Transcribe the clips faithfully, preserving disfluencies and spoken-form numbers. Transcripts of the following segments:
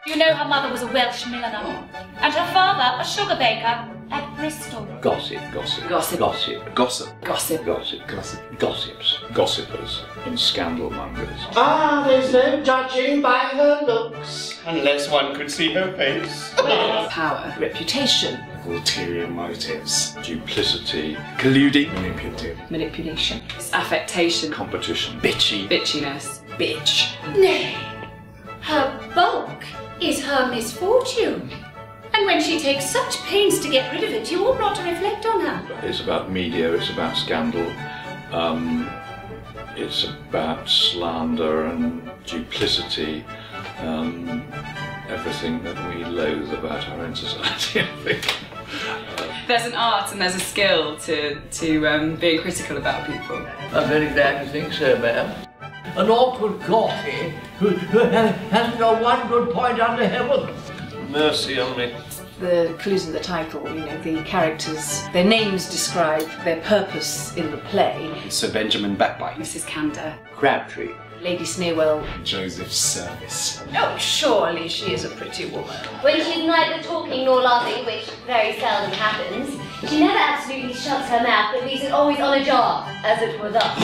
You know her mother was a Welsh milliner, and her father a sugar baker at Bristol. Gossip, gossip, Gossip. gossip, Gossip. Gossip. gossip, gossip, gossips, gossipers, and scandal mongers. Ah, there's no judging by her looks. Unless one could see her face. Power. Reputation. Ulterior motives. Duplicity, colluding, Manipulative. Manipulation. Affectation. competition, Bitchy. Bitchiness. Bitch. Nay, her bulk is her misfortune. And when she takes such pains to get rid of it, you ought not to reflect on her. It's about media, it's about scandal, um, it's about slander and duplicity, um, everything that we loathe about our own society, I think. There's an art and there's a skill to, to um, being critical about people. I'm very glad to think so, ma'am. An awkward coffee who, who hasn't got one good point under heaven. Mercy on me. The clues in the title, you know, the characters, their names describe their purpose in the play. Sir Benjamin Backbite. Missus Candour, Crabtree. Lady Sneerwell. Joseph Service. Oh, surely she is a pretty woman. When she's neither talking nor laughing, which very seldom happens, she never absolutely shuts her mouth, but leaves it always on a jar, as it were thus.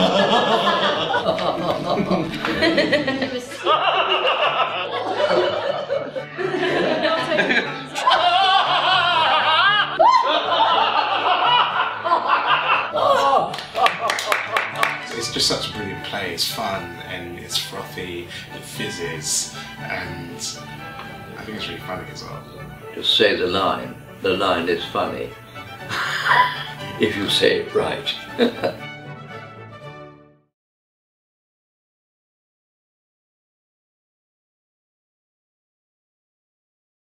It's just such a brilliant play. It's fun and it's frothy, it fizzes, and I think it's really funny as well. Just say the line. The line is funny. If you say it right.